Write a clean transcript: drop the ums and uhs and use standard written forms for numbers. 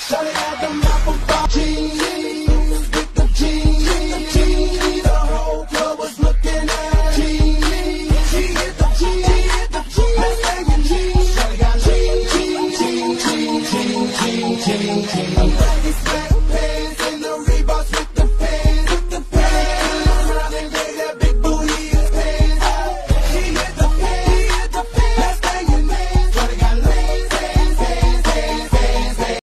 Shawty had them apple pie jeans with the jeans. The whole club was looking at jeans. She hit the jeans. Let's bang in jeans. Shawty got jeans. I'm ready to